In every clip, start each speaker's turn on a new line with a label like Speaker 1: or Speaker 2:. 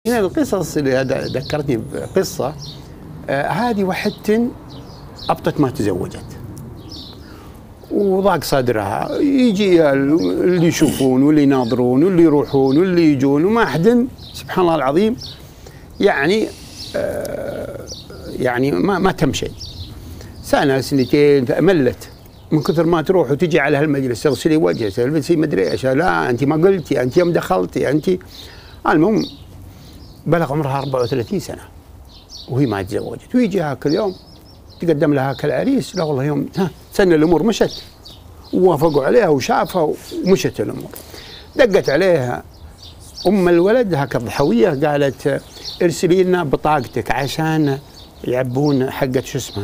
Speaker 1: هنا القصص اللي ذكرتني بقصة هذه وحدة أبطت ما تزوجت وضاق صدرها، يجي اللي يشوفون واللي يناظرون واللي يروحون واللي يجون وما أحد سبحان الله العظيم يعني ما تم شيء. سنة سنتين ملت من كثر ما تروح وتجي على هالمجلس تغسلي وجهك تلبسي مدري ايش، لا انت ما قلتي، انت يوم دخلتي انت. المهم بلغ عمرها 34 سنة وهي ما تزوجت، ويجي هاك اليوم تقدم لها هاك العريس، لا والله يوم سنة الامور مشت ووافقوا عليها وشافها ومشت الامور. دقت عليها ام الولد هاك الضحوية قالت ارسلي لنا بطاقتك عشان يعبون حقة شو اسمها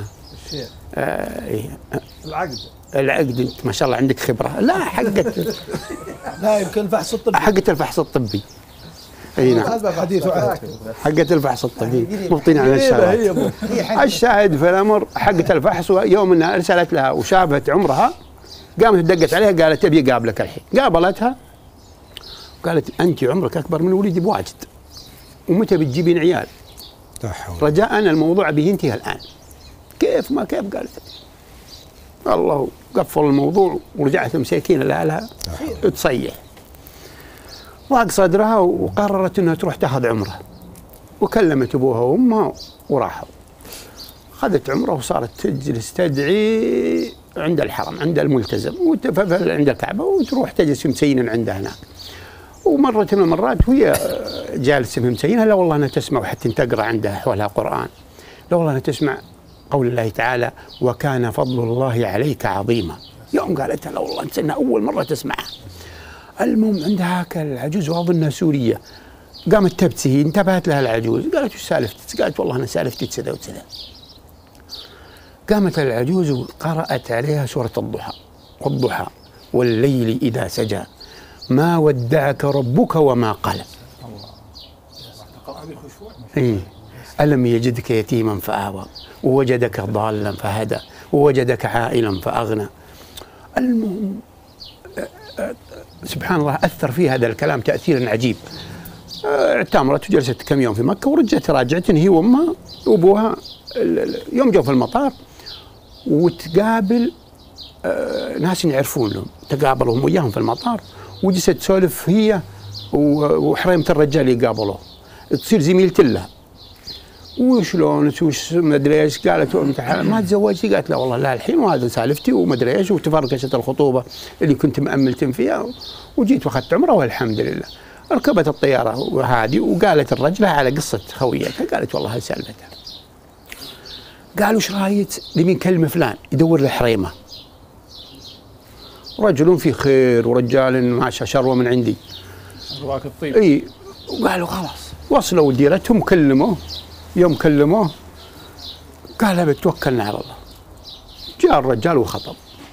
Speaker 1: العقد انت ما شاء الله عندك خبره. لا حقت
Speaker 2: لا يمكن الفحص الطبي،
Speaker 1: حقت الفحص الطبي. اي نعم
Speaker 2: هذا حديث وعهد،
Speaker 1: حقت الفحص الطبي مبطين على الشهادة. الشاهد في الامر حقت الفحص، ويوم انها ارسلت لها وشافت عمرها قامت دقت عليها قالت ابي اقابلك الحين. قابلتها قالت انت عمرك اكبر من ولدي بواجد ومتى بتجيبين عيال؟ رجاء الموضوع بينتهي الان. كيف ما كيف؟ قالت الله قفل الموضوع ورجعت مساكين لها تصيح. ضاق صدرها وقررت انها تروح تاخذ عمرها، وكلمت ابوها وامها وراحوا. اخذت عمرها وصارت تجلس تدعي عند الحرم عند الملتزم عند الكعبه، وتروح تجلس مسينا عندها هناك. ومرة من المرات وهي جالسه مسينها، لا والله انها تسمع حتى تقرا عندها حولها قران، لا والله انها تسمع قول الله تعالى وكان فضل الله عليك عظيما. يوم قالتها لا والله انت اول مره تسمعها. المهم عندها هاك العجوز واظنها سوريه، قامت تبتسي، انتبهت لها العجوز قالت وش سالفتك؟ قالت والله انا سالفتي كذا وكذا. قامت العجوز وقرات عليها سوره الضحى والضحى والليل اذا سجى ما ودعك ربك وما قلى. الله. ألم يجدك يتيما فآوى ووجدك ضالا فهدى ووجدك عائلا فأغنى. المهم سبحان الله أثر في هذا الكلام تأثيرا عجيب. اعتمرت وجلست كم يوم في مكة ورجعت راجعت هي وأمها وأبوها. يوم جو في المطار وتقابل ناس يعرفون لهم، تقابلهم وياهم في المطار وجلست تسولف هي وحريمة الرجال يقابلوه، تصير زميلة له. وشلونك وش مدري ايش؟ قالت انت ما تزوجتي؟ قالت لا والله لا الحين وهذا سالفتي ومدري ايش، وتفرقشت الخطوبه اللي كنت مأملتم فيها وجيت واخذت عمره والحمد لله. ركبت الطياره وهذه وقالت الرجله على قصه خويتها، قالت والله هاي سالفتها. قالوا ايش رايك نبي نكلم فلان يدور له حريمه، رجل في خير ورجال ما شروه من عندي
Speaker 2: رواك الطيب.
Speaker 1: اي وقالوا خلاص وصلوا لديرتهم كلموه. يوم كلموه قال بتوكلنا على الله. جاء الرجال وخطب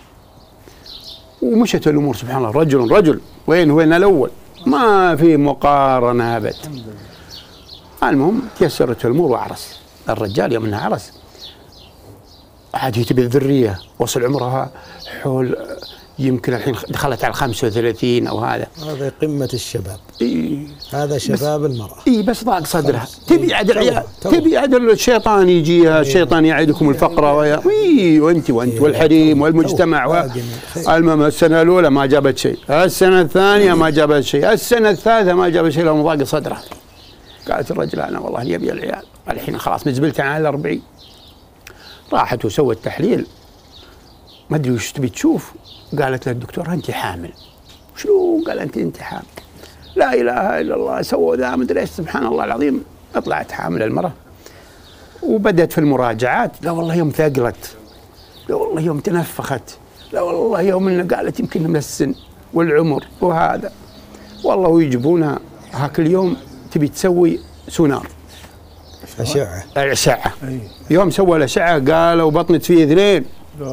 Speaker 1: ومشت الامور سبحان الله. رجل وين الاول؟ ما في مقارنه ابد. المهم تيسرت الامور وعرس الرجال. يوم انها عرس عاد هي تبي الذريه، وصل عمرها حول يمكن الحين دخلت على 35 او هذا
Speaker 2: قمه الشباب. هذا شباب المراه.
Speaker 1: بس ضاق صدرها تبي عاد العيال، تبي عاد الشيطان يجيها. الشيطان يعدكم الفقر وانت والحريم والمجتمع. المهم السنه الاولى ما جابت شيء، السنه الثانيه ما جابت شيء، السنه الثالثه ما جابت شيء، لو ضاق صدرها. قالت الرجل انا والله يبي العيال الحين خلاص مزبلت على 40. راحت وسوت تحليل ما ادري وش تبي تشوف. قالت له الدكتور انت حامل. شنو؟ قال انت حامل. لا اله الا الله. سووا ذا مدري ايش. سبحان الله العظيم طلعت حامل المراه. وبدت في المراجعات لا والله يوم ثقلت، لا والله يوم تنفخت، لا والله يوم انه قالت يمكن من السن والعمر وهذا. والله ويجيبونها هاك اليوم تبي تسوي سونار أشعة. يوم سوى الأشعة قالوا بطنت فيه 2.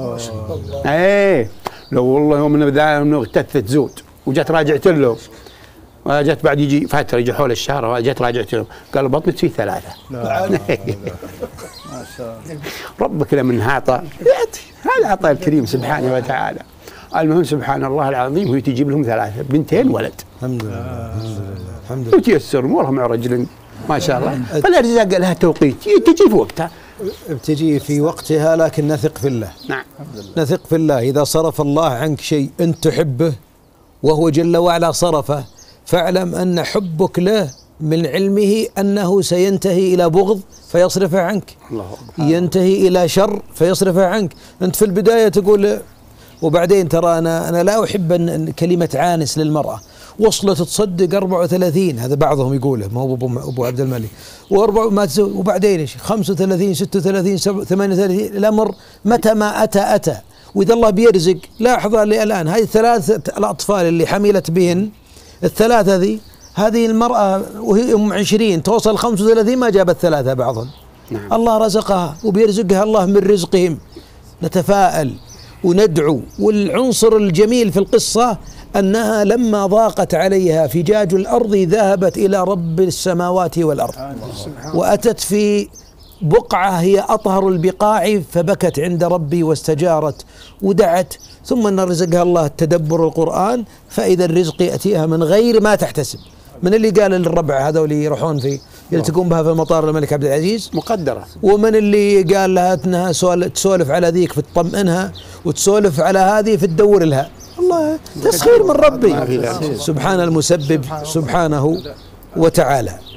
Speaker 1: لو والله يوم انه اغتثت زود وجت راجعت له، جت بعد يجي فتره يجي حول الشهر جت راجعت له قالوا بطنت فيه 3. ما شاء الله. ربك لمن اعطى يعطي، هذا عطاء الكريم سبحانه وتعالى. المهم سبحان الله العظيم وهي تجيب لهم 3 بنتين ولد.
Speaker 2: الحمد لله الحمد لله.
Speaker 1: وتيسر امورها مع رجل ما شاء الله. فالارزاق لها توقيت، تجي في وقتها،
Speaker 2: بتجي في وقتها، لكن نثق في الله.
Speaker 1: نعم،
Speaker 2: نثق في الله. إذا صرف الله عنك شيء أنت تحبه وهو جل وعلا صرفه، فاعلم أن حبك له من علمه أنه سينتهي إلى بغض فيصرفه عنك،
Speaker 1: الله أكبر.
Speaker 2: ينتهي إلى شر فيصرفه عنك. أنت في البداية تقول، وبعدين ترى أنا لا أحب أن كلمة عانس للمرأة، وصلت تصدق 34، هذا بعضهم يقوله، ما هو أبو عبد الملك، وبعدين 35 36 38. الأمر متى ما أتى. وإذا الله بيرزق، لاحظ لي الآن هذه الثلاث الأطفال اللي حملت بهن، الثلاثة هذه المرأة وهي 20 توصل 35 ما جابت 3 بعضهم.
Speaker 1: نعم.
Speaker 2: الله رزقها وبيرزقها الله من رزقهم. نتفاءل وندعو. والعنصر الجميل في القصة أنها لما ضاقت عليها فجاج الأرض ذهبت إلى رب السماوات والأرض، وأتت في بقعة هي أطهر البقاع فبكت عند ربي واستجارت ودعت، ثم أن رزقها الله تدبر القرآن، فإذا الرزق يأتيها من غير ما تحتسب. من اللي قال للربع هذول يروحون في يلتقون بها في مطار الملك عبد العزيز؟
Speaker 1: مقدرة.
Speaker 2: ومن اللي قال لها انها تسولف على ذيك فتطمئنها، وتسولف على هذه فتدور لها؟ الله تسخير من ربي سبحان المسبب سبحانه وتعالى.